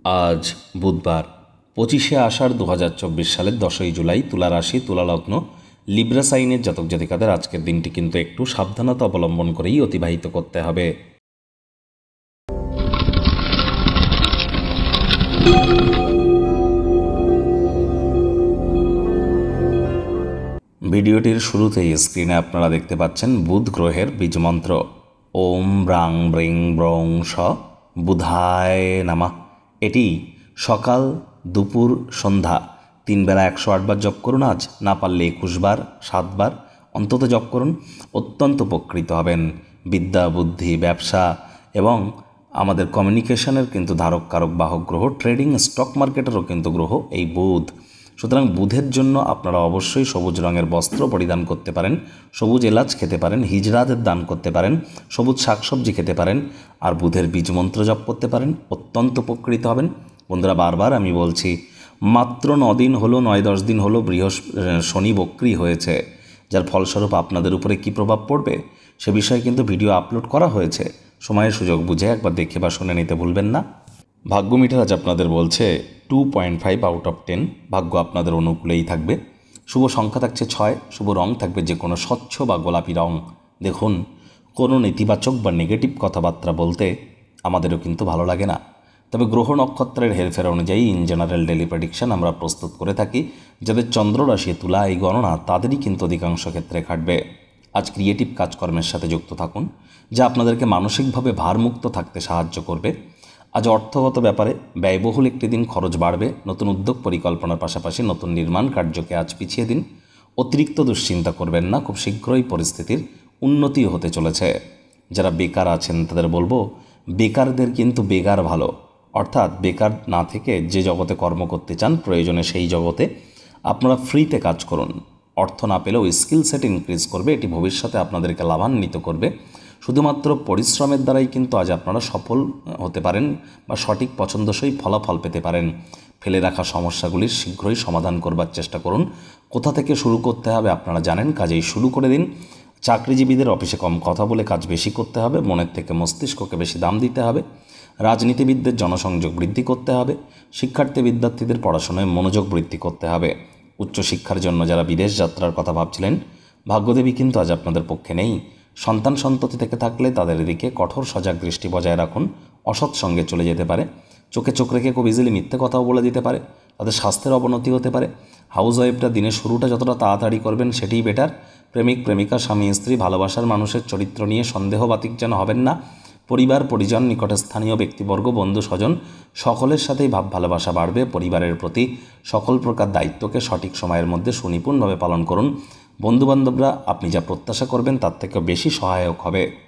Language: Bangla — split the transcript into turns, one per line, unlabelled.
আজ বুধবার 25শে আষাঢ় 2024 সালের 10ই জুলাই। তুলা রাশি, তুলা লগ্ন, লিব্রা সাইনের জাতক জাতিকাদের আজকের দিনটি কিন্তু একটু সাবধানতা অবলম্বন করেই অতিবাহিত করতে হবে। ভিডিওটির শুরুতেই স্ক্রিনে আপনারা দেখতে পাচ্ছেন বুধ গ্রহের বীজমন্ত্র ওম ব্রাং ব্রিং ব্রং স বুধায় নামা। এটি সকাল, দুপুর, সন্ধ্যা 3 বেলা 108 বার জপ করুন। আজ না পারলে 21 বার, 7 বার অন্তত জপ করুন। অত্যন্ত উপকৃত হবেন। বিদ্যা, বুদ্ধি, ব্যবসা এবং আমাদের কমিউনিকেশনের কিন্তু ধারক কারক বাহক গ্রহ, ট্রেডিং, স্টক মার্কেটেরও কিন্তু গ্রহ এই বুধ। সুতরাং বুধের জন্য আপনারা অবশ্যই সবুজ রঙের বস্ত্র পরিধান করতে পারেন, সবুজ এলাচ খেতে পারেন, হিজড়াদের দান করতে পারেন, সবুজ শাকসবজি খেতে পারেন, আর বুধের বীজ মন্ত্র জপ করতে পারেন। অত্যন্ত উপকৃত হবেন। বন্ধুরা, বারবার আমি বলছি, মাত্র 9 দিন হলো, 9-10 দিন হলো শনি বক্রী হয়েছে, যার ফলস্বরূপ আপনাদের উপরে কী প্রভাব পড়বে সে বিষয়ে কিন্তু ভিডিও আপলোড করা হয়েছে। সময়ের সুযোগ বুঝে একবার দেখে বা শুনে নিতে ভুলবেন না। ভাগ্য মিটার আজ আপনাদের বলছে 2.5 আউট অফ 10। ভাগ্য আপনাদের অনুকূলেই থাকবে। শুভ সংখ্যা থাকছে 6। শুভ রং থাকবে যে কোনো স্বচ্ছ বা গোলাপি রং। দেখুন, কোনো নেতিবাচক বা নেগেটিভ কথাবার্তা বলতে আমাদেরও কিন্তু ভালো লাগে না, তবে গ্রহ নক্ষত্রের হেরফের অনুযায়ী ইন জেনারেল ডেলি প্রেডিকশন আমরা প্রস্তুত করে থাকি। যাদের চন্দ্র রাশি তুলা, এই গণনা তাদেরই কিন্তু অধিকাংশ ক্ষেত্রে খাটবে। আজ ক্রিয়েটিভ কাজকর্মের সাথে যুক্ত থাকুন, যা আপনাদেরকে মানসিকভাবে ভারমুক্ত থাকতে সাহায্য করবে। আজ অর্থগত ব্যাপারে ব্যয়বহুল একটি দিন, খরচ বাড়বে। নতুন উদ্যোগ পরিকল্পনার পাশাপাশি নতুন নির্মাণ কার্যকে আজ পিছিয়ে দিন। অতিরিক্ত দুশ্চিন্তা করবেন না, খুব শীঘ্রই পরিস্থিতির উন্নতি হতে চলেছে। যারা বেকার আছেন তাদের বলবো, বেকারদের কিন্তু বেকার ভালো, অর্থাৎ বেকার না থেকে যে জগতে কর্ম করতে চান প্রয়োজনে সেই জগতে আপনারা ফ্রিতে কাজ করুন। অর্থ না পেলেও স্কিল সেট ইনক্রিজ করবে, এটি ভবিষ্যতে আপনাদেরকে লাভান্বিত করবে। শুধুমাত্র পরিশ্রমের দ্বারাই কিন্তু আজ আপনারা সফল হতে পারেন বা সঠিক পছন্দসই ফলাফল পেতে পারেন। ফেলে রাখা সমস্যাগুলির শীঘ্রই সমাধান করবার চেষ্টা করুন। কোথা থেকে শুরু করতে হবে আপনারা জানেন, কাজেই শুরু করে দিন। চাকরিজীবীদের অফিসে কম কথা বলে কাজ বেশি করতে হবে, মনের থেকে মস্তিষ্ককে বেশি দাম দিতে হবে। রাজনীতিবিদদের জনসংযোগ বৃদ্ধি করতে হবে। শিক্ষার্থী বিদ্যার্থীদের পড়াশোনায় মনোযোগ বৃদ্ধি করতে হবে। উচ্চশিক্ষার জন্য যারা বিদেশ যাত্রার কথা ভাবছিলেন, ভাগ্যদেবী কিন্তু আজ আপনাদের পক্ষে নেই। সন্তান সন্ততি থেকে থাকলে তাদের দিকে কঠোর সজাগ দৃষ্টি বজায় রাখুন। অসৎ সঙ্গে চলে যেতে পারে। চোখে চোখ রেখে খুব ইজিলি মিথ্যে কথাও বলে দিতে পারে। তাদের স্বাস্থ্যের অবনতি হতে পারে। হাউস ওয়াইফরা দিনের শুরুটা যতটা তাড়াতাড়ি করবেন সেটিই বেটার। প্রেমিক প্রেমিকা, স্বামী স্ত্রী, ভালোবাসার মানুষের চরিত্র নিয়ে সন্দেহবাতিক যেন হবেন না। পরিবার পরিজন, নিকটে স্থানীয় ব্যক্তিবর্গ, বন্ধু স্বজন সকলের সাথেই ভাব ভালোবাসা বাড়বে। পরিবারের প্রতি সকল প্রকার দায়িত্বকে সঠিক সময়ের মধ্যে সুনিপুণভাবে পালন করুন। বন্ধুবান্ধবরা আপনি যা প্রত্যাশা করবেন তার থেকে বেশি সহায়ক হবে।